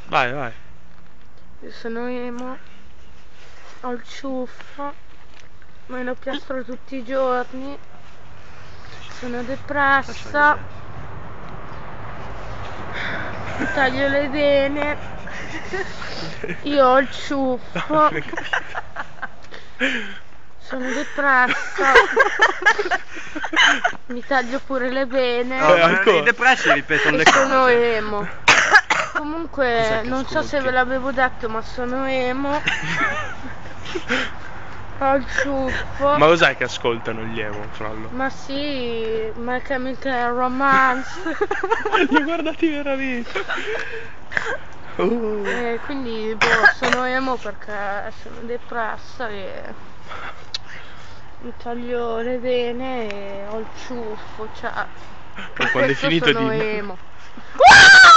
Vai, vai. Io sono emo, ho il ciuffo, me lo piastro tutti i giorni, sono depressa, mi taglio le vene, io ho il ciuffo, sono depressa, mi taglio pure le vene I depressi ripetono le e sono cose. emo. Comunque Cos'è che non so se ascolti? ve l'avevo detto, ma sono emo. Ho il ciuffo. Ma cos'è che ascoltano gli emo, Frollo? Ma sì, My Chemical Romance. Li ho guardati veramente. E quindi sono emo perché sono depressa e mi taglio le vene e ho il ciuffo, cioè per Quando è questo finito sono di... emo.